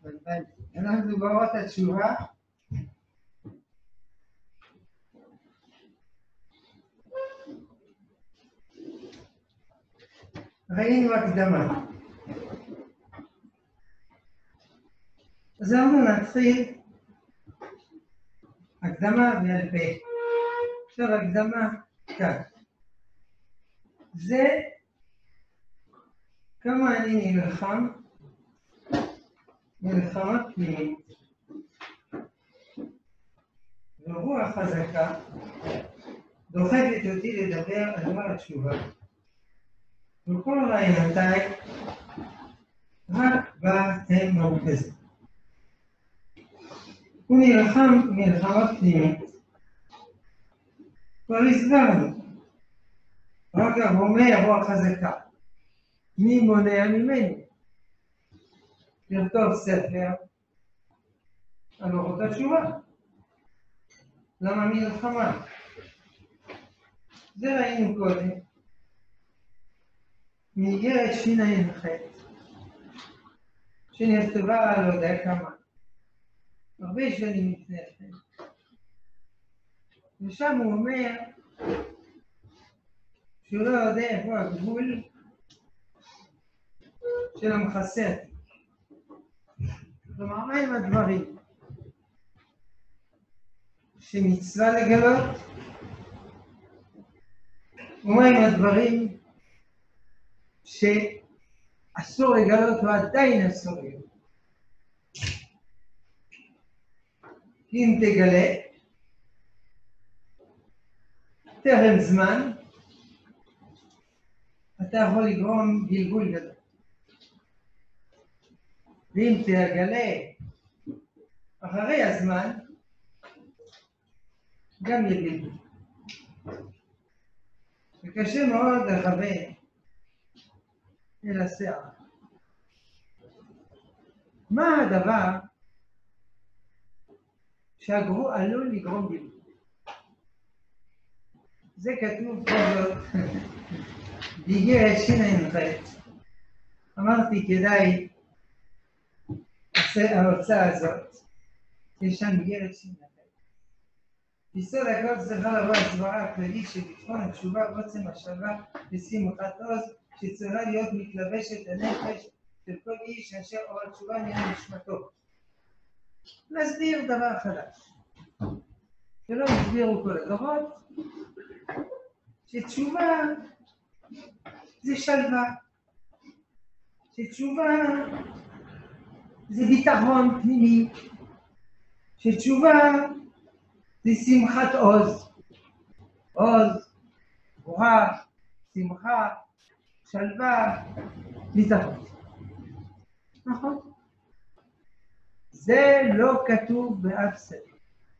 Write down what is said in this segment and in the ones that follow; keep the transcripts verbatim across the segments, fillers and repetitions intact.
אנחנו באות התשובה. ראינו הקדמה. אז אנחנו נתחיל הקדמה ועל פה. עכשיו הקדמה כאן. זה כמה אני נלחם מלחמה פנימית. ורוח חזקה דוחפת אותי לדבר על דבר התשובה. וכל רעיונותיי רק בה הם מרוכזים. הוא נלחם מלחמה פנימית. כבר הסברנו. רק אומר רוח חזקה. מי מונע ממני? לכתוב ספר על אורות התשובה. למה מלחמה? זה ראינו קודם. מאיגרת תשע"ח שנכתבה על לא יודע כמה. הרבה שנים לפני כן. ושם הוא אומר שהוא לא יודע איפה הגבול של המחסה. כלומר, מה הם הדברים שמצווה לגלות, ומה הם הדברים שאסור לגלות ועדיין אסור לגלות. אם תגלה, טרם זמן, אתה יכול לגרום גלגול גדול. ואם תגלה אחרי הזמן, גם יגלגול. וקשה מאוד לכוון אל השיער. מה הדבר שעלול לגרום גלגול? זה כתוב פה באיגרת תשע"ח. אמרתי כדאי ההוצאה הזאת, יש שם איגרת תשע"ח. ביסוד הכל צריכה לבוא הסברה הכללית שבטחון התשובה ועוצם השלווה ושמחת עוז שצריכה להיות מתלבשת הנפש של כל איש אשר אור התשובה נהיה נשמתו. נסביר דבר חדש. שלא הסבירו כל הדורות, שתשובה זה שלווה, שתשובה זה ביטחון פנימי, שתשובה זה שמחת עוז, עוז, גבורה, שמחה, שלווה, ביטחון. נכון? זה לא כתוב באף ספר.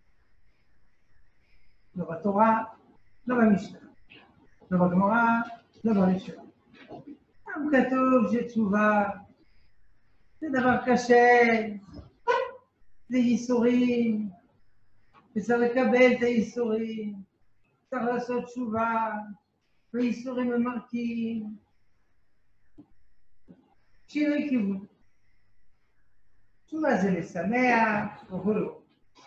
לא בתורה, לא במשנה, לא בגמרא, לא בראשונה. גם כתוב שתשובה זה דבר קשה, זה ייסורים, וצריך לקבל את הייסורים, צריך לעשות תשובה, וייסורים ממרקים. שינוי כיוון. תשובה זה לשמח, וכו'.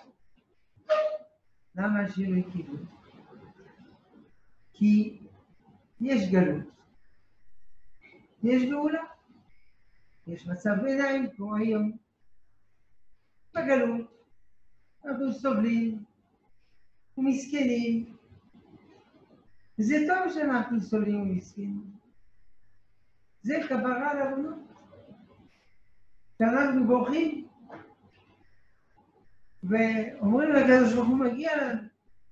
למה שינוי כיוון? כי יש גלות, יש גאולה, יש מצב ביניים כמו היום. בגלות אנחנו סובלים ומסכנים. זה טוב שאנחנו סובלים ומסכנים. זה כפרה על עוונות. שאנחנו בורחים ואומרים לקדוש ברוך הוא מגיע לנו.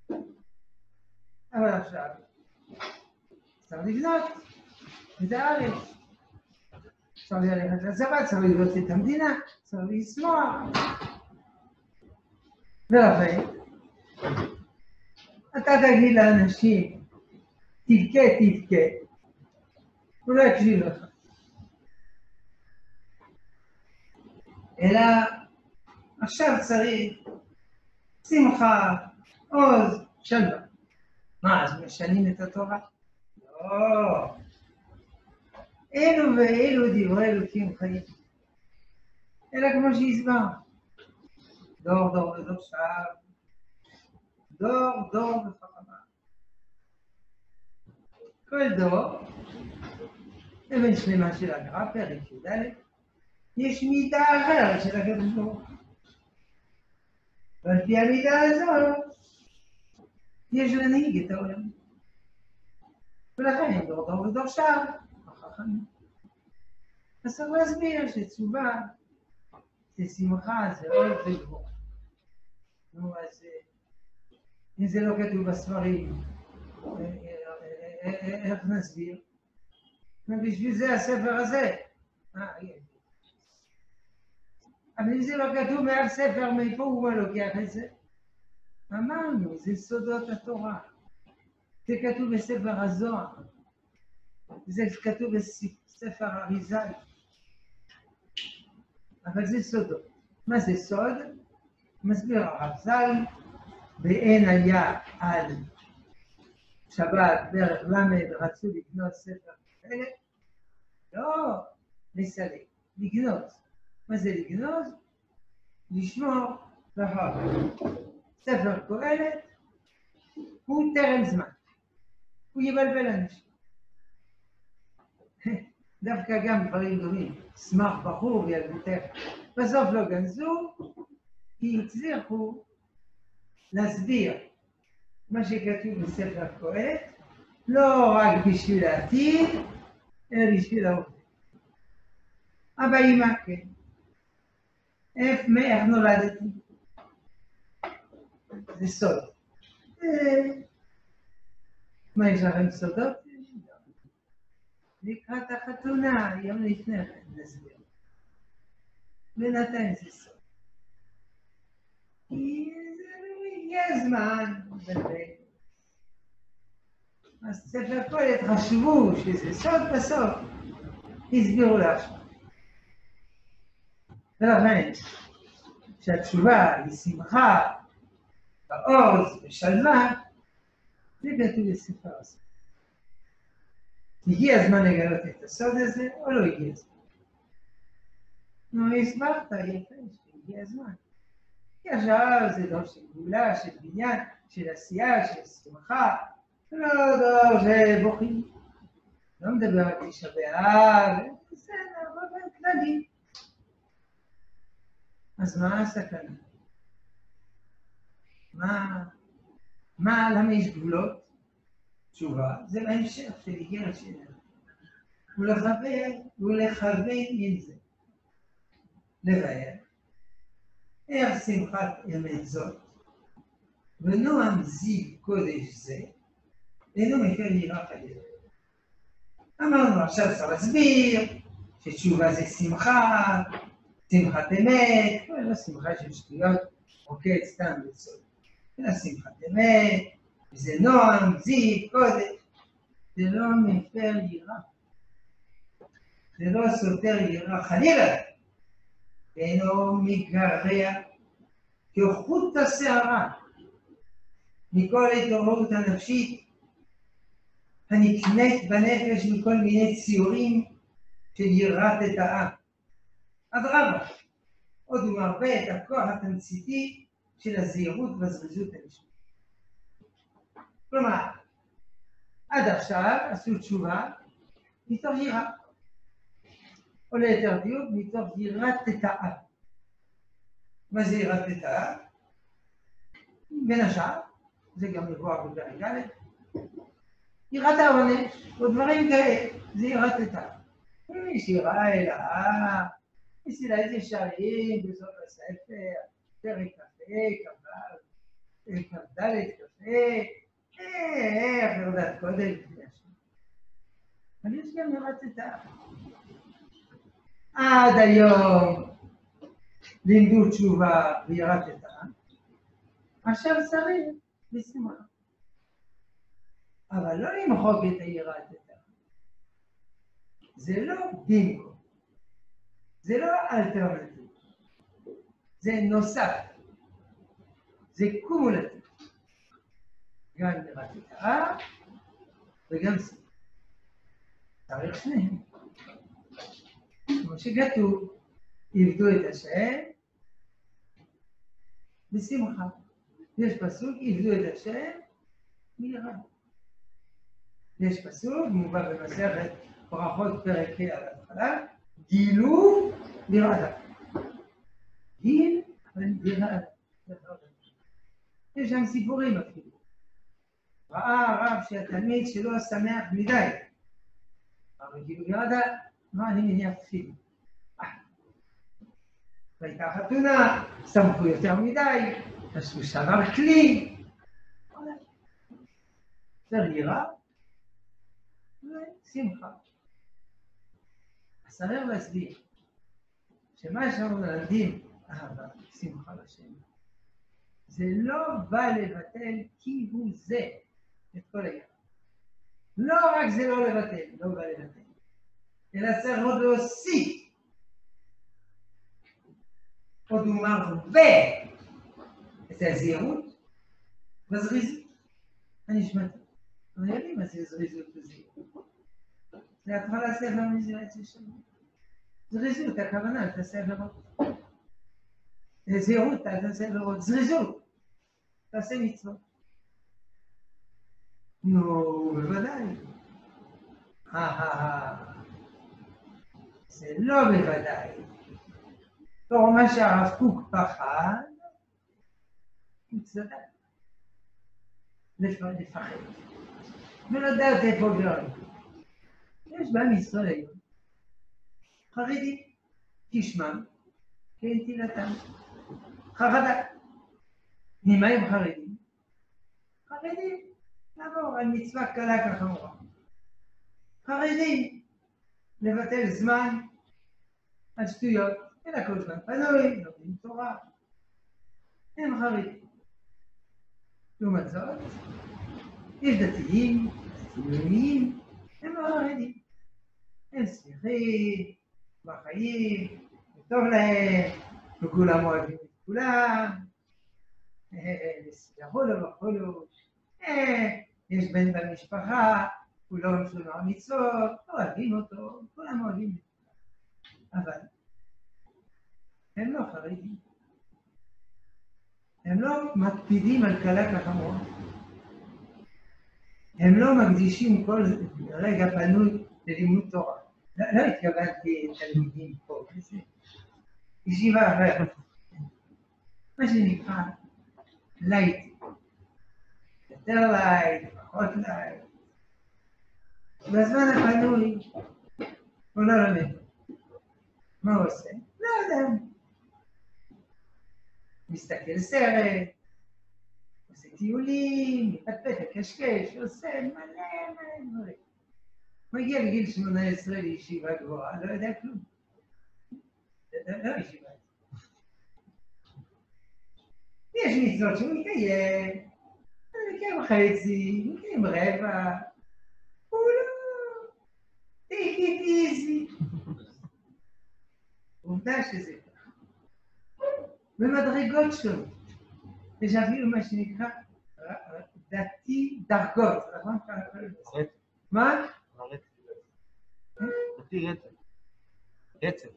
אבל עכשיו צריך לבנות את הארץ. צריך ללכת לצבא, צריך לבנות את המדינה, צריך לשמוח. ולכן, אתה תגיד לאנשים, תבכה, תבכה, הוא לא יקשיב לך. אלא עכשיו צריך שמחה, עוז, שלווה. מה, אז משנים את התורה? לא. אלו ואלו דברי אלוקים חיים. אלא כמו שהסברנו. דור דור ודור שעה, דור דור וחכמה. כל דור, אבן שלמה של הגר"א, פרק י"ד, יש מידה אחרת של הקדוש ברוך הוא. ועל פי המידה הזאת, יש להנהיג את העולם. ולכן דור דור ודור שעה, החכמים. אז צריך להסביר שתשובה זה שמחה, זה אוהב וגבורה. נו, אז אם זה לא כתוב בספרים, איך נסביר? ובשביל זה הספר הזה. אבל אם זה לא כתוב מאף ספר, מאיפה הוא לוקח את זה? אמרנו, זה סודות התורה. זה כתוב בספר הזוהר. זה כתוב בספר אריז"ל. אבל זה סודות. מה זה סוד? מסביר הרב ז"ל, ואין היה על שבת בערך למד רצו לקנות ספר כאלה, לא לסלק, לגנוז. מה זה לגנוז? לשמור לאחר כך. ספר קהלת הוא טרם זמן, הוא יבלבל אנשים. דווקא גם דברים דומים, שמח בחור וילדותך. בסוף לא גנזו, כי הצליחו להסביר מה שכתוב בספר קהלת, לא רק בשביל העתיד, אלא בשביל העובד. אבא אמא, כן. איך נולדתי? זה סוד. מה, יש לכם סודות? לקראת החתונה, יום לפני כן, נסביר. בינתיים זה סוד. כי הגיע הזמן, אז ספר קהלת חשבו שזה סוד בסוף, הסבירו לעכשיו. ולכן, שהתשובה היא שמחה, בעוז ושלווה, זה כתוב בספר הסוד. הגיע הזמן לגלות את הסוד הזה, או לא הגיע הזמן? נו, הסברת, יפה, שהגיע הזמן. כי עכשיו זה דור של גאולה, של בניין, של עשייה, של שמחה, לא דור של בוכים. לא מדבר על תשעה באב, בסדר, באופן כללי. אז מה הסכנה? מה, מה, למה יש גבולות? תשובה, זה בהמשך של איגרת שלנו. ולכוון עם זה. לבאר. איך שמחת אמת זאת, ונועם זיו קודש זה, אינו מפר יראה חלילה. אמרנו עכשיו צריך להסביר שתשובה זה שמחה, שמחת אמת, לא שמחה של שטויות, רוקד סתם בסוד. אלא שמחת אמת, זה נועם, זיו, קודש, זה לא מפר יראה. זה לא סותר יראה חלילה. אינו מגרע כחוט השערה מכל ההתעוררות הנפשית הנקנית בנפש מכל מיני ציורים של יראת את העם. אדרבה, עוד הוא מרבה את הכוח התמציתי של הזהירות והזריזות הנשמית. כלומר, עד עכשיו עשו תשובה מתוך יראה. או ליתר דיוק, מתוך יראת את העם. מה זה יראת את העם? בין השאר, זה גם מבואר בפרק א', יראת העונש, או דברים כאלה, זה יראת את העם. מי שיראה אל העם, יש לה איזה שערים בסוף הספר, פרק כ"ה, כ"ד, כ"ה, איך ירדת קודם, אבל יש גם יראת את העם. עד היום לימדו תשובה ויראת את העם, עכשיו צריך לשמחה. אבל לא למחוק את היראת את העם. זה לא במקום. זה לא אלטרנטיב. זה נוסף. זה קומולטיב. גם יראת את העם וגם שמחה. צריך שניהם. כמו שכתוב, עבדו את השם בשמחה. יש פסוק, עבדו את השם מיראה. יש פסוק, מובא במסכת ברכות פרק ה' על ההתחלה, גילו יראה. גיל, אבל יראה. יש שם סיפורים אפילו. ראה הרב שהתלמיד שלו שמח מדי. אבל גילו יראה, מה אני מניח תפילה? והייתה חתונה, שמחו יותר מדי, עשו שבר כלי. זה יראה ושמחה. אז צריך להסביר שמה שאנחנו מלמדים אהבה, שמחה לשם, זה לא בא לבטל כי הוא זה את כל היחד. לא רק זה לא לבטל, לא בא לבטל, אלא צריך עוד להוסיף. עוד אומר ו... את הזהירות והזריזות הנשמתית. אבל יודעים מה זה זריזות וזהירות. זה התחלה ספר מזירת ששם. זריזות, הכוונה, תעשה עבירות. זהירות, תעשה עבירות. זריזות, תעשה מצוות. נו, בוודאי. זה לא בוודאי. תור מה שהרב קוק פחד, הוא צדק. לפחד. ולדעת איפה גרם. יש בעם ישראל היום. חרדים, תשמם, כנטילתם. חרדה. ממה הם חרדים? חרדים. לעבור על מצווה קלה כחמורה. חרדים. לבטל זמן על שטויות. אלא כל זמן פנוי, לומדים תורה. הם חרדים. לעומת זאת, יש דתיים, לאומיים, הם לא חרדים. הם שמחים, בחיים, טוב להם, וכולם אוהבים את כולם. וכולו וכולו. יש בן במשפחה, כולם שומעים מצוות, אוהבים אותו, כולם אוהבים את כולם. אבל הם לא חרדים. הם לא מקפידים על קלה כחמורה. הם לא מקדישים כל רגע פנוי ללימוד תורה. לא, לא התכוונתי תלמידים פה, זה ישיבה אחרת. מה שנקרא לייט. יותר לייט, פחות לייט. בזמן הפנוי הוא לא לומד. מה הוא עושה? לא יודע. מסתכל סרט, עושה טיולים, מתפתח, קשקש, עושה מלא מלא דברים. הוא הגיע לגיל שמונה עשרה לישיבה גבוהה, לא יודע כלום. לא ישיבה. יש מצוות שהוא מקיים, הוא מקיים חצי, הוא מקיים רבע. הוא לא... take it easy. עובדה שזה כך. במדרגות שונות. יש אפילו מה שנקרא דתי דרגות, נכון? מה? דתי רצף. רצף.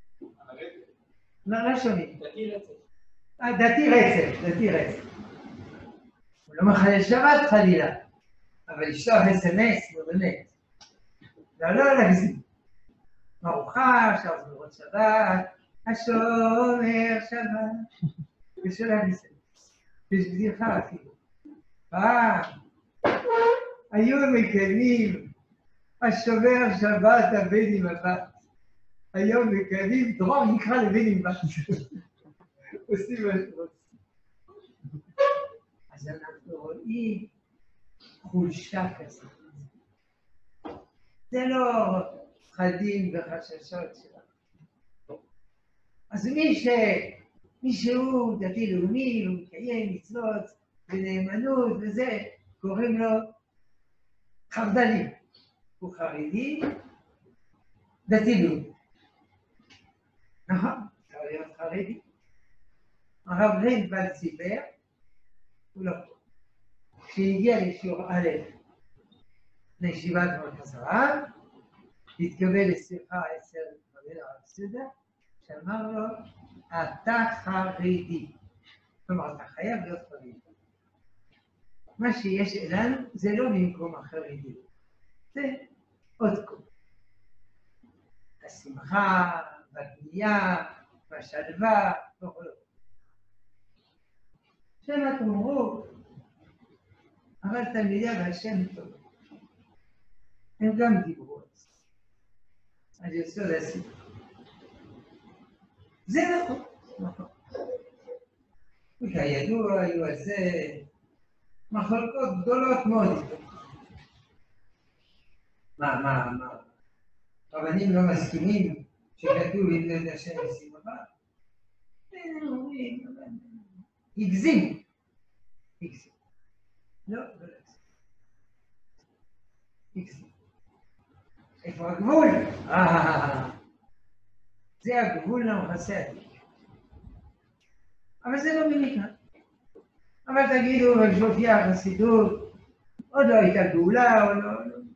לא שומעים. דתי רצף. דתי רצף, דתי רצף. הוא לא מחלל שבת חלילה, אבל לשלוח אס אם אס, לא באמת. לא, לא להגזים. ארוחה, אפשר לראות שבת, השומר שבת. ושולח לזה. יש בדיחה אפילו. פעם, היו מקיימים השומר שבת הבן עם הבת. היום מקיימים דרור נקרא לבן עם בת. עושים מה שרוצים. אז אנחנו רואים חולשה כזאת. זה לא פחדים וחששות שלנו. אז מי ש... מי שהוא דתי-לאומי, הוא מקיים מצוות ונאמנות וזה, קוראים לו חרד"לי. הוא חרדי, דתי-לאומי. נכון, אפשר להיות חרדי. הרב רינפלד סיפר, הוא לא פה. כשהגיע לשיעור א' לישיבת מרכז הרב, התקבל לשיחה אצל רבי הרב סודה, שאמר לו, אתה חרדי. כלומר, אתה חייב להיות חרדי. מה שיש אלינו זה לא במקום החרדי, זה עוד קום. השמחה, בבנייה, בשלווה, וכו'. שם תאמרו, אבל תלמידי הבעל שם טוב, הם גם דיברו על זה. על יסוד הסיפור. זה נכון, נכון. וכידוע היו על זה מחלוקות גדולות מאוד. מה, מה, מה? רבנים לא מסכימים שכתוב אם לא יודע שם עושים הבא? הם אומרים, הגזים. הגזים. לא, לא הגזים. הגזים. איפה הגבול? אה, זה הגבול למחסה עתיק. אבל זה לא במקרה. אבל תגידו, בשופיה החסידות, עוד לא הייתה גאולה, או לא, לא.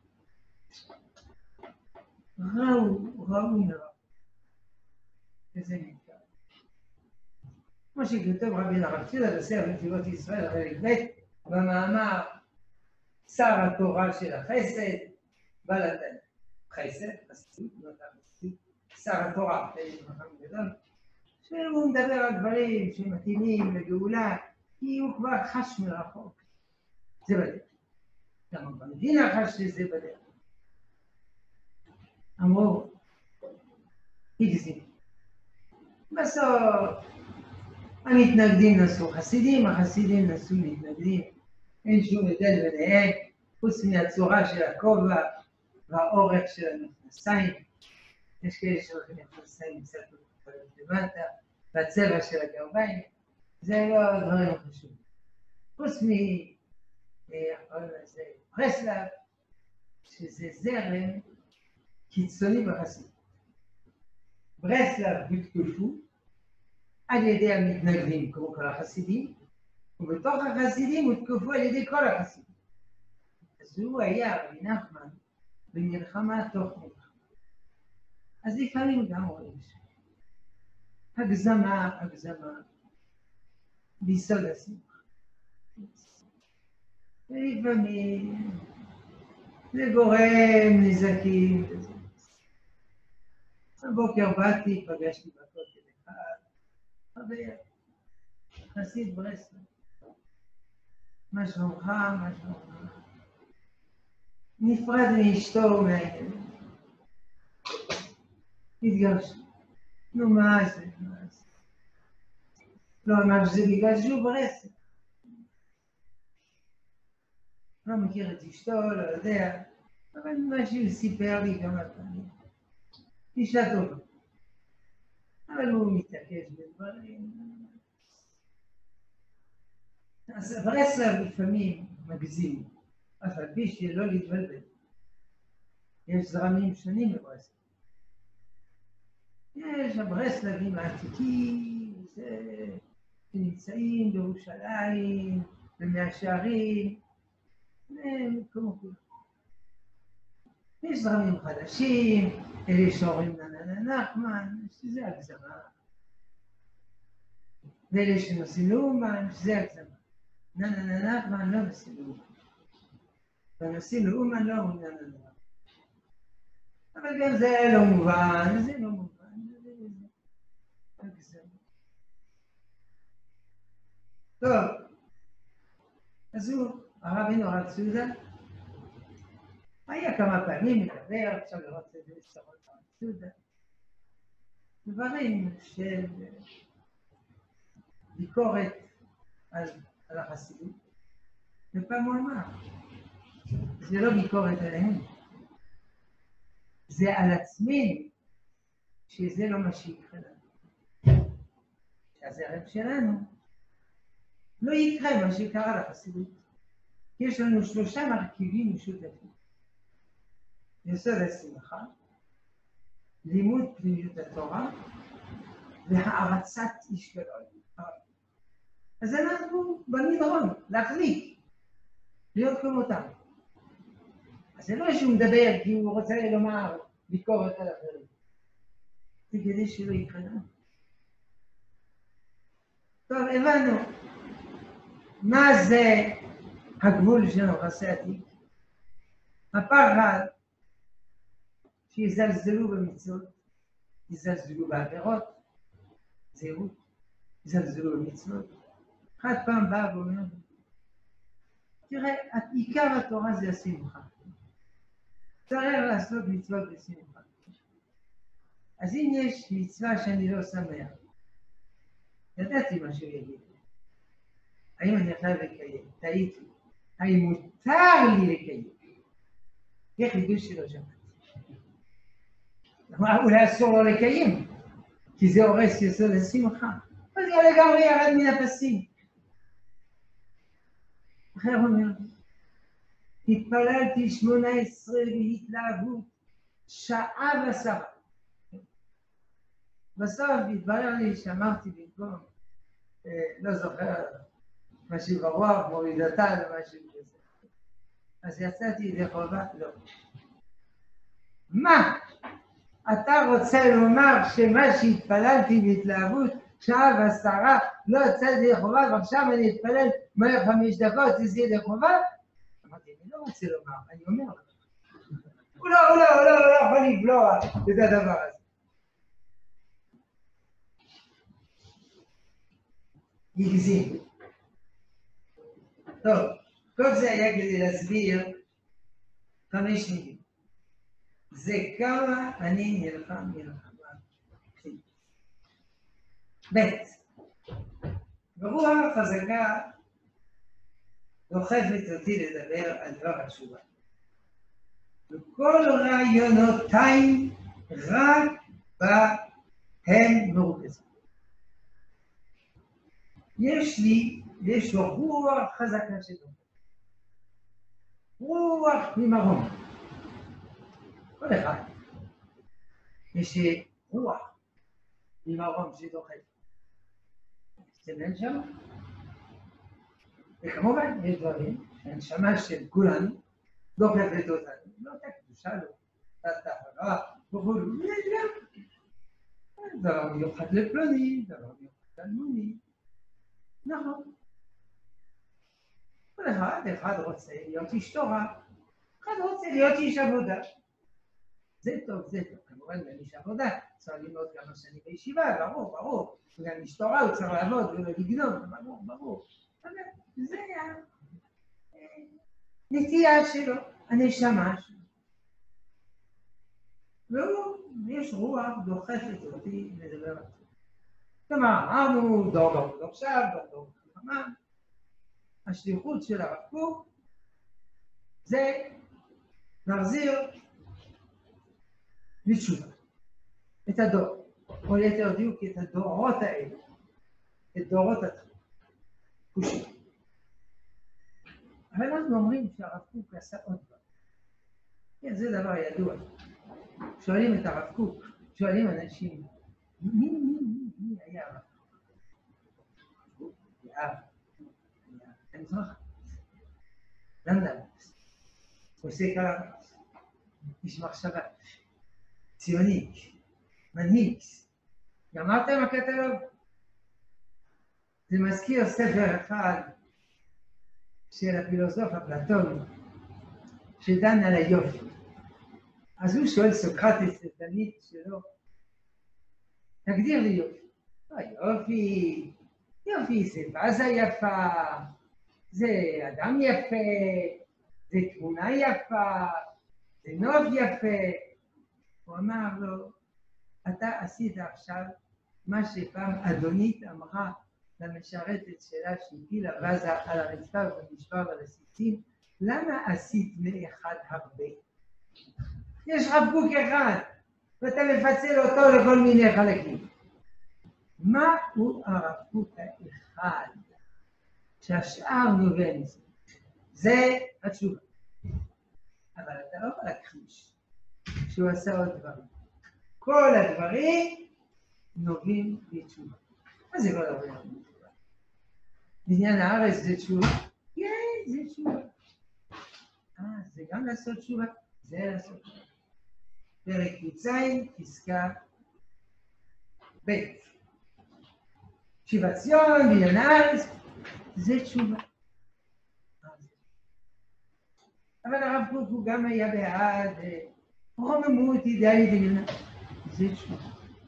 ראו, ראו נראה. וזה נקרא. כמו שכתוב רבי הרב ציודה בספר נתיבות ישראל, חלק ב' במאמר שר התורה של החסד, בלתן. חסד, חסידות, לא חסידות, שר התורה, שהוא מדבר על דברים שמתאימים לגאולה, כי הוא כבר חש מרחוק. זה בדרך. גם במדינה חש שזה בדרך. אמרו, הגזים. בסוף המתנגדים נשאו חסידים, החסידים נשאו מתנגדים. אין שום הבדל ביניהם, חוץ מהצורה של הכובע והאורך של המכנסיים. יש כאלה שהולכים מכנסיים קצת למטה, והצבע של הגרביים. זה לא דברים חשובים. חוץ מ... ברסלב, שזה זרם קיצוני בחסידות. ברסלב הותקפו על ידי המתנגדים כמו כל החסידים, ובתוך החסידים הותקפו על ידי כל החסידים. אז הוא היה רבי נחמן במלחמה תוך מלחמה. אז לפעמים גם רואים שם. הגזמה, הגזמה, ביסוד השמחה. ולפעמים זה גורם נזקים וזה. הבוקר באתי, פגשתי בכותל אחד, חבר, חסיד ברסלב. מה שלומך, מה שלומך? נפרד מאשתו מהעניין. התגרש. נו, מה זה? מה זה? לא אמר שזה בגלל שהוא ברסלב. לא מכיר את אשתו, לא יודע, אבל מה שהוא סיפר לי כמה פעמים. אישה טובה. אבל הוא מתעקש בדברים. אז ברסלב לפעמים מגזים, אף על פי שלא להתבלבל. יש זרמים שונים בברסלב. יש הברסלבים העתיקים, שנמצאים בירושלים, במאה שערים, כמו כולם. יש זרמים חדשים, אלה שאומרים ננה נחמן, שזה הגזמה. ואלה שנוסעים לאומן, שזה הגזמה. ננה נחמן לא נוסעים לאומן. ונוסעים לאומן לא אומרים ננה נחמן. אבל גם זה לא מובן, זה לא מובן. זה הגזמה. טוב, אז הוא, הרבינו הרב ציודה, היה כמה פעמים מדבר, אפשר לראות את זה בספרות הרב ציודה, דברים של ביקורת על, על החסידות. ופעם הוא אמר, זה לא ביקורת עליהם, זה על עצמנו, שזה לא מה שיקרה לנו. שהזרם שלנו לא יקרה מה שקרה לחסידות. יש לנו שלושה מרכיבים משותפים. יסוד השמחה, לימוד פנימיות התורה, והערצת איש גדול. אז אנחנו במדרון, להחליט, להיות כמותם. אז זה לא שהוא מדבר כי הוא רוצה לומר ביקורת על אחרים. זה כדי שלא יקרה לנו. טוב, הבנו. מה זה הגבול של נכסי עתיק? הפחד שיזלזלו במצוות, יזלזלו בעבירות, זהירות, יזלזלו במצוות. אחד פעם בא ואומר, תראה, עיקר התורה זה השמחה. צריך לעשות מצוות בשמחה. אז אם יש מצווה שאני לא שמח, ידעתי מה שהוא יגיד. האם אני חייב לקיים? טעיתי. האם מותר לי לקיים? איך חידוש שלא שמעתי? אולי אסור לו לקיים, כי זה הורס יסוד השמחה. אז זה לגמרי ירד מן הפסים. אחר אומר, התפללתי שמונה עשרה בהתלהבות, שעה ועשרה. בסוף התברר לי שאמרתי במקום, לא זוכר, משהו ברוח, מורידתה ומשהו כזה. אז יצאתי ידי חובה? לא. מה? אתה רוצה לומר שמה שהתפללתי בהתלהבות, שעה ועשרה, לא יצא ידי חובה, ועכשיו אני אתפלל מהר חמש דקות, זה ידי חובה? אמרתי, אני לא רוצה לומר, אני אומר לך. הוא לא, הוא לא, הוא לא, הוא לא יכול לבלוע את הדבר הזה. הגזים. טוב, כל זה היה כדי להסביר חמש מילים. זה כמה אני נלחם מלחמה. ב' ברוח חזקה דוחפת אותי לדבר על דבר התשובה. וכל רעיונותיי רק בהם מרוכזים. יש לי, יש לו רוח חזקה שלו. רוח ממרום. כל אחד. יש רוח ממרום שדוחף. זה בנשמה. וכמובן, יש דברים שהנשמה של כולנו דוחפת אותנו. לא אותה קדושה, לא אותה טהרה, וכו'. דבר מיוחד לפלוני, דבר מיוחד לאלמוני. נכון. כל אחד, אחד רוצה להיות איש תורה, אחד רוצה להיות איש עבודה. זה טוב, זה טוב. כמובן, גם איש עבודה, צריך ללמוד כמה שנים בישיבה, ברור, ברור. וגם איש תורה הוא צריך לעבוד ולא לגנוב, ברור, ברור. אבל זה הנטייה שלו, הנשמה שלו. והוא, יש רוח דוחפת אותי לדבר על זה. כלומר, אמרנו דור דור דור עכשיו, דור דור דור. השליחות של הרב קוק זה להחזיר בתשובה את הדור, או ליתר דיוק את הדורות האלה, את דורות התחושים. אבל אנחנו אומרים שהרב קוק עשה עוד דבר. כן, זה דבר ידוע. שואלים את הרב קוק, שואלים אנשים, מי, מי, מי, מי היה הרב קוק? היה, אני זוכר. לנדל, עושה כמה, איש מחשבה, ציוני, מנהיג. גמרתם הקטלוג? זה מזכיר ספר אחד של הפילוסוף אפלטון, שדן על היופי. אז הוא שואל סוקרטס לתלמיד שלו, תגדיר לי יופי. יופי, יופי זה בזה יפה, זה אדם יפה, זה תמונה יפה, זה נוף יפה. הוא אמר לו, אתה עשית עכשיו מה שפעם אדונית אמרה למשרתת שלה שהפילה בזה על הרצפה ונשבר על הסיסים, למה עשית מאחד הרבה? יש רב קוק אחד, ואתה מפצל אותו לכל מיני חלקים. מה הוא הרב קוק האחד שהשאר נובע מזה? זה התשובה. אבל אתה לא יכול להכחיש שהוא עשה עוד דברים. כל הדברים נובעים מתשובה. מה זה כל הדברים נובעים מתשובה? בניין הארץ זה תשובה? כן, זה תשובה. אה, זה גם לעשות תשובה? זה לעשות תשובה. פרק י"ז, פסקה ב' שיבת ציון, בניין הארץ, זה תשובה. אבל הרב קוק הוא גם היה בעד רוממות אידיאלית עליונה. זה תשובה.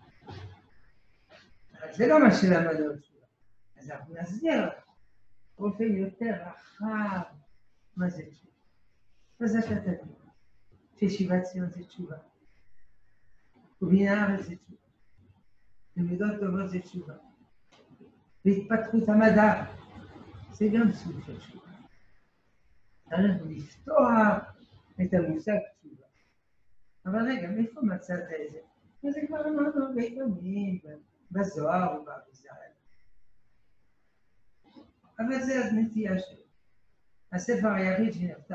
אבל זה לא מה שלמדנו תשובה. אז אנחנו נסביר באופן יותר רחב מה זה תשובה. אז אתה תבין ששיבת ציון זה תשובה. ובניין הארץ זה תשובה. למידות טובות זה תשובה. והתפתחות המדע זה גם סוג של תשובה. צריך לפתוח את המושג תשובה. אבל רגע, מאיפה מצאת את זה? וזה כבר אמרנו בעיתונים, בזוהר ובאריזה. אבל זה הנטייה שלי. הספר היחיד שנכתב,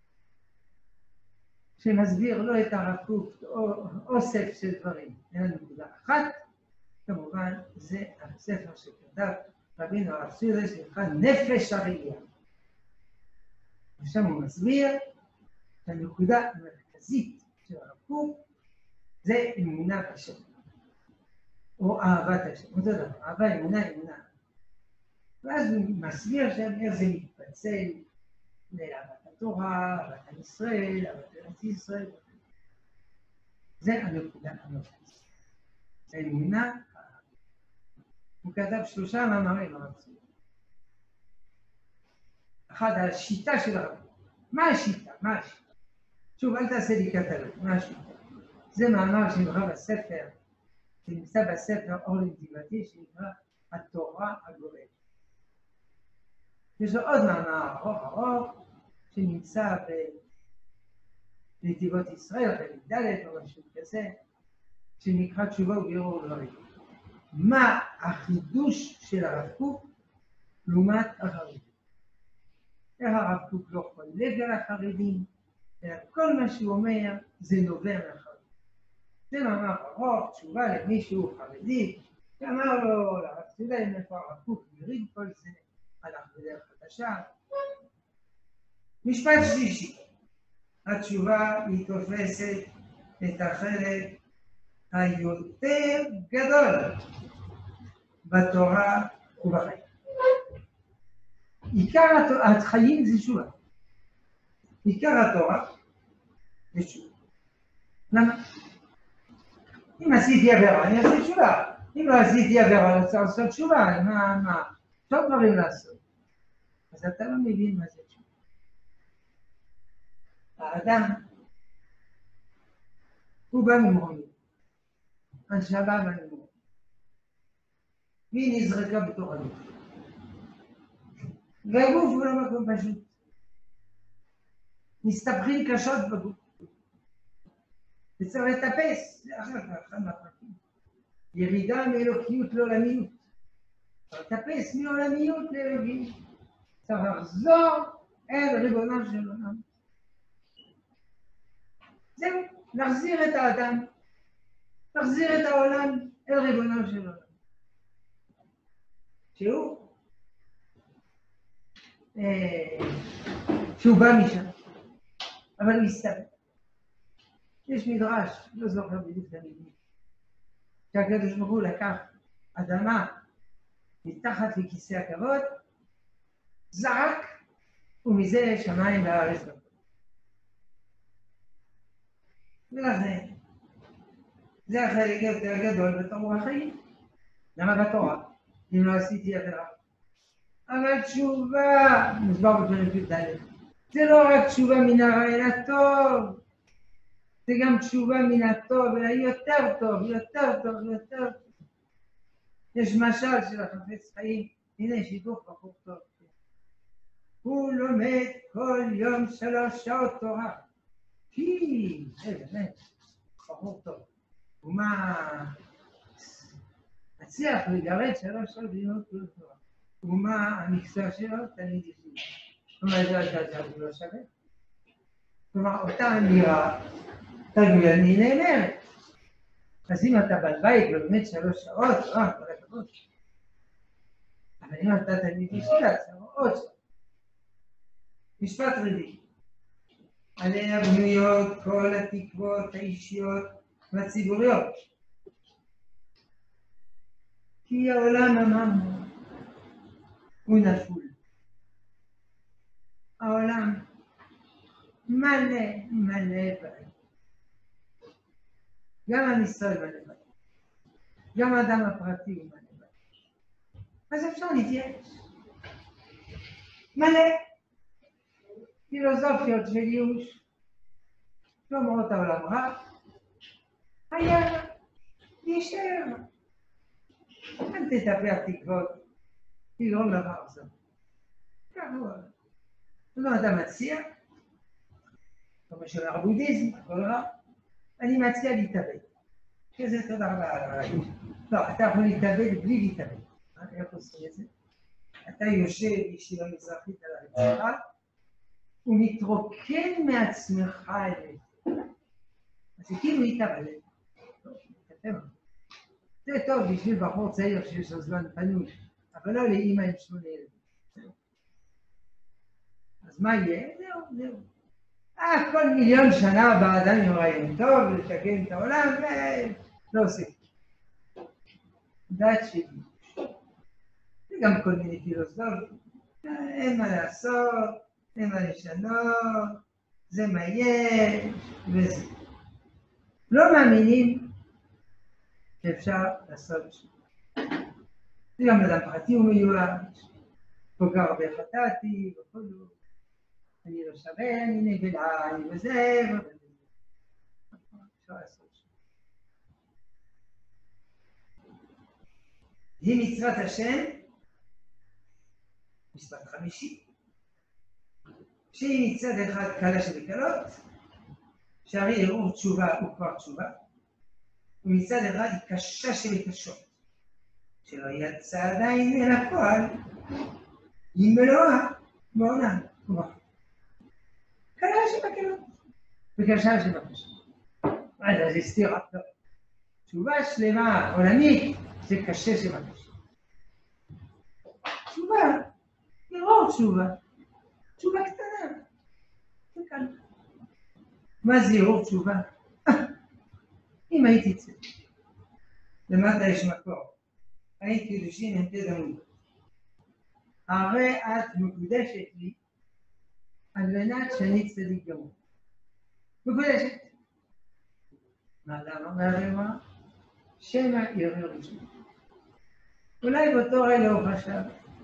שמסביר לא את הרב קוק או אוסף של דברים, אין נקודה אחת, כמובן זה הספר שכתב רבינו הרב סודה שנקרא נפש הראייה. ושם הוא מסביר שהנקודה המרכזית של הרב קוק זה אמונה בשם, או אהבת השם, אותו דבר, אהבה, אמונה, אמונה. ואז הוא מסביר שאומר זה מתפצל לאהבת התורה, אהבת עם ישראל, אהבת ארץ ישראל. זה הנקודה המרכזית. האמונה, הוא כתב שלושה מאמרים הרב סודה. אחד על השיטה של הרב. מה השיטה? מה השיטה? שוב, אל תעשה לי קטלוג, מה השיטה? זה מאמר שנקרא בספר, שנמצא בספר אור לנתיבתי, שנקרא התורה הגואלת. יש לו עוד מאמר ארוך ארוך, שנמצא בנתיבות ישראל, חלק ד' או משהו כזה, שנקרא תשובה ובירור דברים. מה החידוש של הרב קוק לעומת החרדים? איך הרב קוק לא חולק על החרדים, אלא כל מה שהוא אומר זה נובע מהחרדים. זה מאמר ארוך, תשובה למישהו חרדי, שאמר לו, לרב סודה, איפה הרב קוק מריד כל זה, הלך בדרך חדשה. משפט שלישי, התשובה היא תופסת את החלק היותר גדול בתורה ובחיים. עיקר החיים זה תשובה. עיקר התורה זה תשובה. למה? אם עשיתי עבירה, אני אעשה תשובה. אם לא עשיתי עבירה, אני רוצה לעשות תשובה. מה, מה? עוד דברים לעשות. אז אתה לא מבין מה זה תשובה. האדם הוא בא ממרומים. הנשמה בא ממרומים. והיא נזרקה בתוך הגוף. והגוף הוא לא מקום פשוט. מסתבכים קשות בגוף. וצריך לטפס, זה אחר כך, אחד מהפרקים. ירידה מאלוקיות לעולמיות. צריך לטפס מעולמיות לאלוקיות. צריך לחזור אל ריבונו של עולם. זהו, להחזיר את האדם. להחזיר את העולם אל ריבונו של עולם. שהוא שהוא בא משם, אבל הוא מסתבר. יש מדרש, לא זוכר בדיוק את המילים, שהקדוש ברוך הוא לקח אדמה מתחת לכיסא הכבוד, זרק, ומזה שמיים והארץ לא. ולכן, זה החלק יותר גדול בתורה החיים. למה בתורה? אם לא עשיתי עבירה. אבל תשובה, מוסבר בפרק י"ד, זה לא רק תשובה מן הרע אלא טוב, זה גם תשובה מן הטוב, אלא יותר טוב, יותר טוב, יותר טוב. יש משל של החפץ חיים, הנה שידוך בחור טוב. הוא לומד כל יום שלוש שעות תורה. כי, זה באמת, בחור טוב. ומה, הצליח לגרד שלוש שעות ללמוד כל תורה. ומה המקצוע שלו? תלמיד ישיבה. כלומר, זה לא לא שווה. כלומר, אותה אמירה, תרגול אני נאמרת. אז אם אתה בבית ולומד שלוש שעות, אה, כל הכבוד. אבל אם אתה תלמיד ישיבה, זה עוד שעות. משפט רביעי. עליה בנויות כל התקוות האישיות והציבוריות. כי העולם אמרנו הוא נפול. העולם מלא מלא בעיות. גם עם ישראל מלא בעיות. גם האדם הפרטי הוא מלא בעיות. אז אפשר להתייאש. מלא פילוסופיות של ייאוש. שאומרות העולם רע, היה רע, יישאר רע. אל תטפח תקוות, תגרום דבר זאת. ככה הוא אומר. זאת אומרת, אתה מציע, כמו שאומר הבודהיזם, הכל רע, אני מציע להתאבד. שזה תודה רבה על הרעיון. לא, אתה יכול להתאבד בלי להתאבד. איך עושים את זה? אתה יושב ישיבה מזרחית על הרצפה, ומתרוקן מעצמך אליך. אז זה כאילו התאבד. זה טוב בשביל בחור צעיר שיש לו זמן פנוי, אבל לא לאמא עם שמונה ילדים. אז מה יהיה? זהו, זהו. אה, כל מיליון שנה באדם עם רעיון טוב, לשקם את העולם, ולא עושה. דעת שלי. וגם כל מיני פילוסופיות. אין מה לעשות, אין מה לשנות, זה מה יש, וזה. לא מאמינים שאפשר לעשות שום. זה גם אדם פרטי הוא מיואש, כל כך הרבה חטאתי, וכולו. אני לא שווה, אני נבלה, אני וזה, אפשר לעשות שום. היא מצוות השם, משפט חמישי, שהיא מצד אחד קלה שבקלות, שהרי ערעור תשובה הוא כבר תשובה, ומצד אחד היא קשה שבקשות, שלא יצא עדיין אל הפועל, היא מלואה בעולם, כלומר. קלה שבקלות, וקשה שבקשות. אז זה סתירה, לא. תשובה שלמה, עולמית, זה קשה שבקשות. תשובה, ערעור תשובה, תשובה קטנה, זה קל. מה זה ערעור תשובה? אם הייתי צדיק, למטה יש מקור, היית קידושין הם תדמות. הרי את מקודשת לי, על מנת שאני צדיק גמור. מקודשת. מה למה? מהרמה? שמא ערעור תשובה. אולי באותו רגע הוא חשב,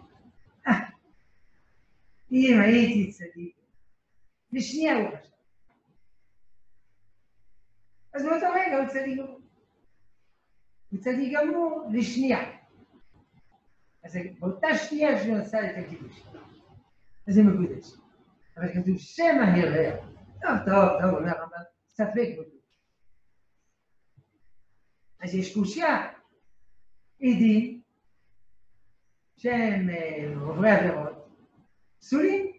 אם הייתי צדיק, לשנייה הוא חשב. אז באותו רגע הוא צדיק גמור. הוא צדיק גמור לשנייה. אז באותה שנייה שהוא עשה את הקידוש. אז זה מקודש. אבל כתוב שמא הרהר. טוב, טוב, טוב, אומר הרמב"ם, ספק מקודש. אז יש קושיה, עדים, שהם עוברי עבירות, פסולים.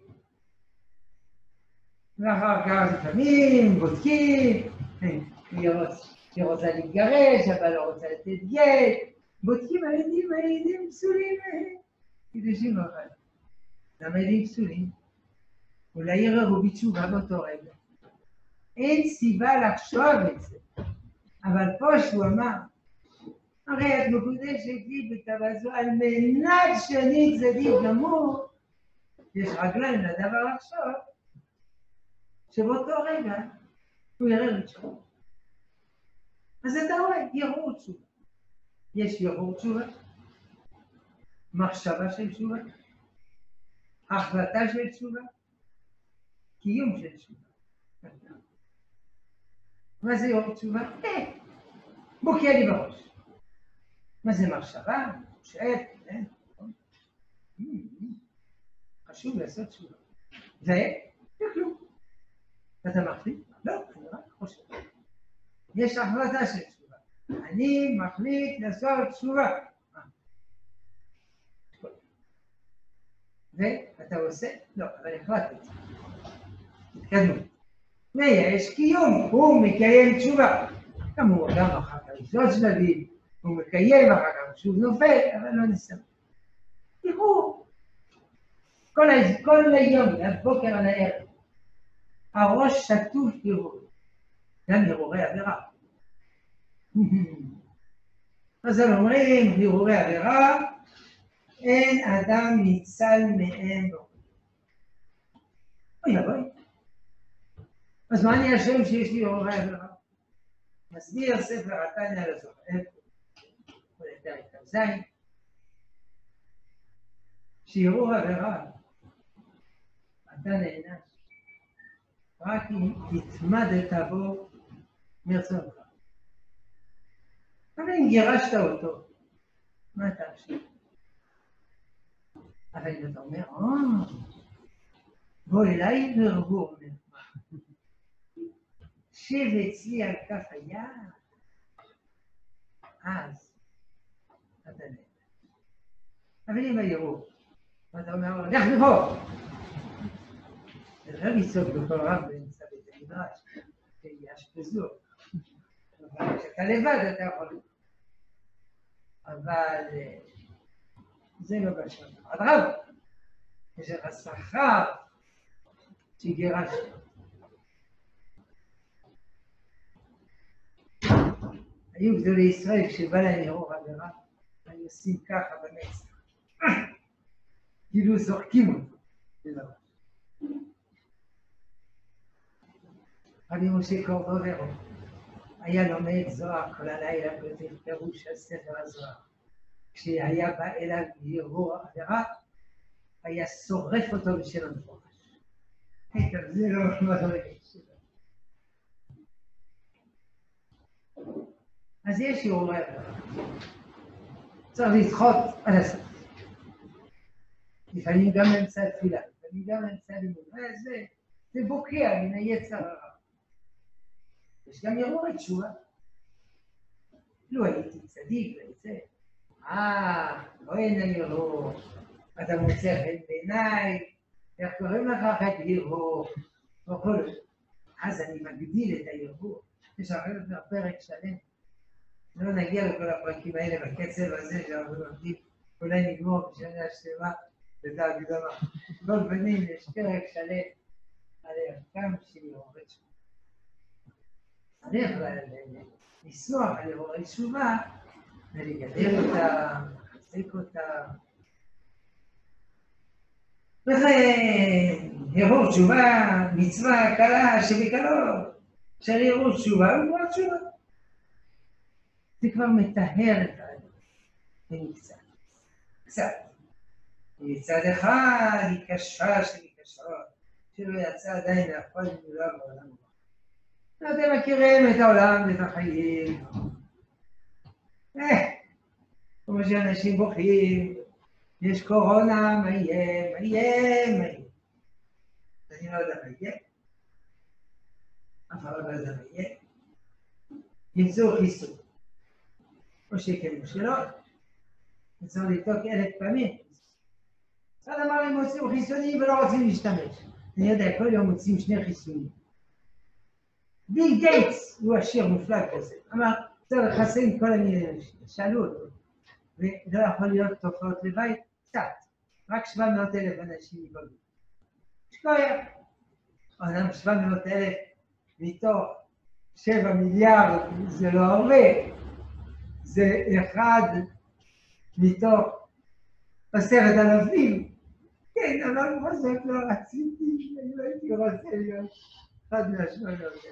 ואחר כך לפעמים בודקים, היא רוצה להתגרש, אבל לא רוצה לתת גט, בודקים העדים, העדים פסולים, קידושים אבל. למה עדים פסולים? אולי יררו בתשובה באותו רגע. אין סיבה לחשוב את זה, אבל פה שהוא אמר, הרי את מקודשת לי בתאווה זו על מנת שאני צדיק גמור, יש רגליים לדבר לחשוב, שבאותו רגע הוא יראה לתשובה. אז אתה רואה, ירעור תשובה. יש ירעור תשובה, מחשבה של תשובה, החלטה של תשובה, קיום של תשובה. מה זה ירעור תשובה? אה, בוקע לי בראש. מה זה מחשבה? חושבת, אה? חשוב לעשות תשובה. זה, זה כלום. אתה מחליט? לא, אני רק חושב. יש החלטה של תשובה. אני מחליט לעשות תשובה. ואתה עושה? לא, אבל החלטת. התקדמו. ויש קיום, הוא מקיים תשובה. כמובן, גם אחר כך יש עוד שלבים, הוא מקיים, אחר כך שוב נופל, אבל לא נסתכל. תראו, כל היום, מהבוקר עד הערב, הראש שטוף ערעור, גם ערעורי עבירה. אז הם אומרים, הרהורי עבירה, אין אדם ניצל מהם בו. אוי אבוי. אז מה אני אשם שיש לי הרהורי עבירה? מסביר ספר התניא לזוכר, פרק כ"ז, שהרהור עבירה, אתה נענש, רק אם התמדת בו מרצונך. אבל אם גירשת אותו, מה אתה אשם? אבל אם אתה אומר, אה, בוא אליי והרהור ממך. שב אצלי על כף היד, אז אתה נענש. אבל אם ההרהור, ואתה אומר, לך מפה. זה לא לצעוק בכל רב באמצע בית המדרש, שיאשפזו. אבל כשאתה לבד אתה יכול. אבל זה לא בשביל. אדרבה, יש לך שכר שגירשת. היו גדולי ישראל כשבא להם הרהור עבירה, היו עושים ככה במצח. כאילו זורקים אותו. רבי משה קורדוברו היה לומד זוהר כל הלילה כותב פירוש על ספר הזוהר. כשהיה בא אליו הרהור עבירה, היה שורף אותו בשל המפורש. טוב, זה לא מדרגה שלו. אז יש הרהורי עבירה. צריך לדחות על הסוף. לפעמים גם באמצע התפילה, לפעמים גם באמצע הלימוד. זה, זה בוקע מן היצר הרע. יש גם הרהורי תשובה. לו הייתי צדיק ויצא. אה, לא אין הרהור. אתה מוצא חן בעיניי, איך קוראים לך חטא הרהור? וכל זה. אז אני מגדיל את ההרהור. יש הרבה פרק שלם. לא נגיע לכל הפרקים האלה בקצב הזה שאנחנו לומדים. אולי נגמור בשנה שלמה וזה הקדמה. כל פנים יש פרק שלם על ערכם של הרהורי תשובה. צריך לשמוח על הרהורי תשובה ולגדל אותה, לחזק אותה. וכן, הרהור תשובה, מצווה קלה שבקלות, של הרהור תשובה הוא כבר תשובה. זה כבר מטהר את האדם, במקצת. קצת. מצד אחד היא קשה של קשות, שלא יצא עדיין להפעל מולה בעולם. אתם מכירים את העולם ואת החיים. אה, כמו שאנשים בוכים, יש קורונה, מה יהיה, מה יהיה, מה יהיה. אני לא יודע מה יהיה. אף אחד לא יודע מה יהיה. ימצאו חיסון. או שכן או שלא. צריך לבדוק אלף פעמים. אחד אמר הם מוצאים חיסונים ולא רוצים להשתמש. אני יודע, כל יום מוצאים שני חיסונים. ביל גייטס הוא עשיר מופלג כזה. אמר, צריך לחסן כל המילים אנשים. שאלו אותו. ולא יכול להיות תופעות לוואי, קצת. רק שבע מאות אלף אנשים יפגעו. שכויה. אומנם שבע מאות אלף מתוך שבע מיליארד זה לא הרבה. זה אחד מתוך עשרת אלפים. כן, אבל בכל לא רציתי, אני לא הייתי רוצה להיות אחד מהשמונה הזה.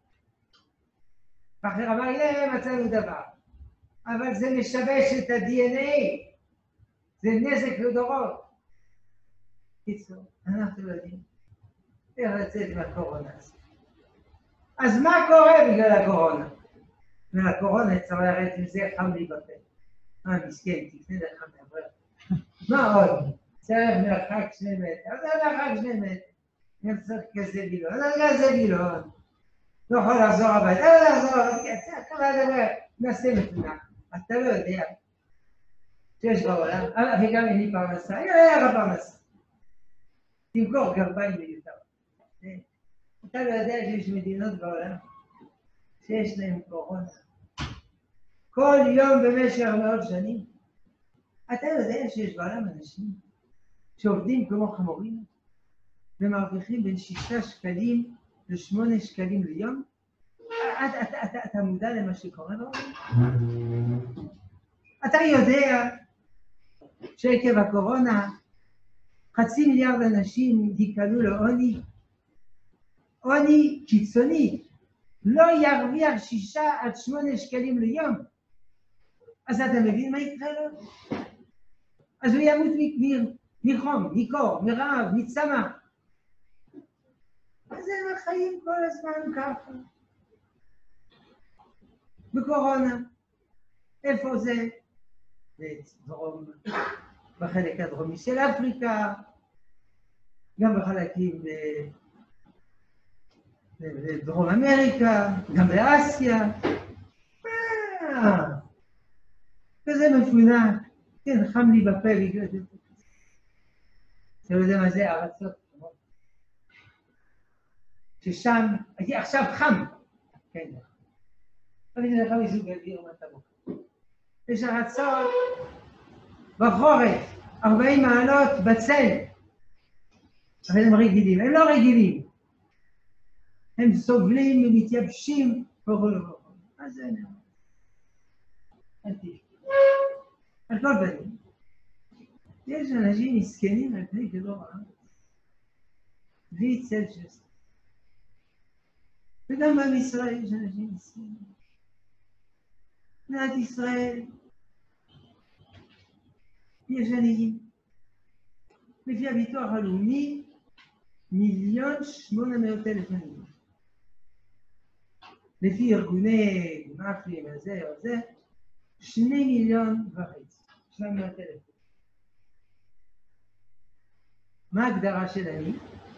אחר אמר, הנה מצאנו דבר. אבל זה משבש את ה-די אן איי. זה נזק לדורות. קיצור, אנחנו לא יודעים איך לצאת מהקורונה הזאת. אז מה קורה בגלל הקורונה? בגלל הקורונה צריך לרדת עם זה חם לי בפה. מה מסכן, תקנה לך מעבר. מה עוד? צריך מרחק שני מטר. אז זה מרחק שני מטר. אני צריך כזה וילון. אז כזה וילון. לא יכול לחזור הביתה. לא לחזור הביתה. כל הדבר נעשה מתונה. אתה לא יודע שיש בעולם, וגם אין לי פרנסה, אין לך פרנסה. תמכור גרביים מיותר. אתה לא יודע שיש מדינות בעולם שיש להם קורונה. כל יום במשך מאות שנים. אתה יודע שיש בעולם אנשים שעובדים כמו חמורים ומרוויחים בין שישה שקלים לשמונה שקלים ליום? אתה מודע למה שקורה בעולם? אתה יודע שעקב הקורונה חצי מיליארד אנשים יקלעו לעוני, עוני קיצוני, לא ירוויח שישה עד שמונה שקלים ליום. אז אתה מבין מה יקרה לו? אז הוא ימות מחום, מקור, מרעב, מצמא. אז הם החיים כל הזמן ככה. בקורונה. איפה זה? בדרום, בחלק הדרומי של אפריקה, גם בחלקים בדרום אמריקה, גם באסיה. אה, כזה מפונק. כן, חם לי בפה בגלל זה. אתה לא יודע מה זה ארצות. ששם, עכשיו חם. כן. אבל זה לך מיזוג אוויר מטבוק. יש ארצות בחורף, ארבעים מעלות בצל. אבל הם רגילים, הם לא רגילים. הם סובלים, הם מתייבשים, וכו' וכו'. אז זה נראה. אל תשמע. על כל פנים, יש אנשים מסכנים על פני כדור הארץ. בלי צל של סתם. וגם בעם ישראל יש אנשים מסכנים. מדינת ישראל יש עניים. לפי הביטוח הלאומי, מיליון שמונה מאות אלף עניים. לפי ארגוני מאפים הזה או זה, שני מיליון וחצי, שמונה מאות אלף. מה ההגדרה של עני?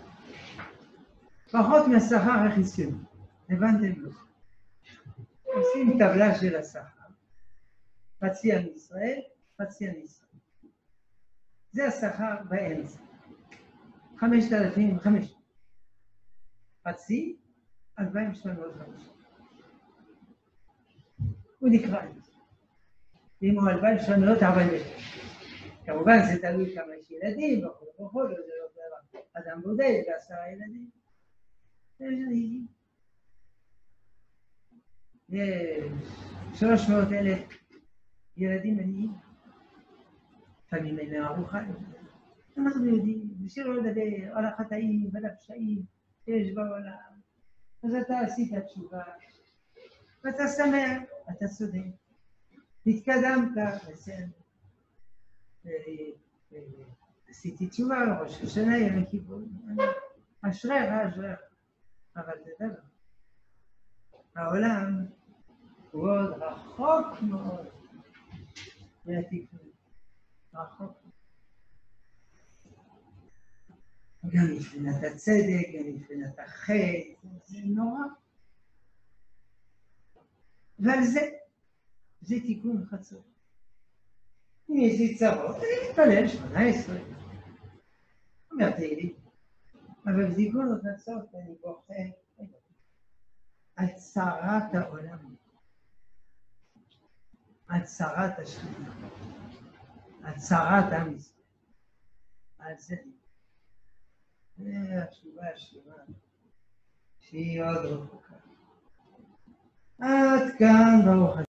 פחות מהשכר החציוני. הבנתם לו. עושים טבלה של השכר. חצי עם ישראל, חצי עם ישראל. זה השכר באמצע. חמשת אלפים וחמש. חצי, אלפיים ושמונה מאות וחמישים. הוא נקרא את זה. אם הוא אלפיים ושמונה מאות ארבעים ושש. כמובן זה תלוי כמה יש ילדים, וכו' וכו', זה לא דבר. אדם בודד ועשרה ילדים. יש עניים. יש שלוש מאות אלף ילדים עניים. לפעמים אין להם ארוחה. אנחנו יודעים, בשביל לא לדבר על החטאים ועל הפשעים שיש בעולם. אז אתה עשית תשובה, ואתה שמח, אתה צודק. התקדמת, בסדר. עשיתי תשובה על ראש השנה, יום הכיפור. אשריך, אשריך. אבל זה דבר. העולם הוא עוד רחוק מאוד מהתיקון. רחוק. גם מבחינת הצדק, גם מבחינת החטא, זה נורא. ועל זה, זה תיקון חצות. אם יש לי צרות, אני מתפלל שמונה עשרה. אומר תהילים. אבל בתיקון חצות אני בוכה על צרת העולם. על צרת השכינה. על צרת עם ישראל. על זה. זה התשובה השלמה, שהיא עוד רחוקה. עד כאן ברוך השם.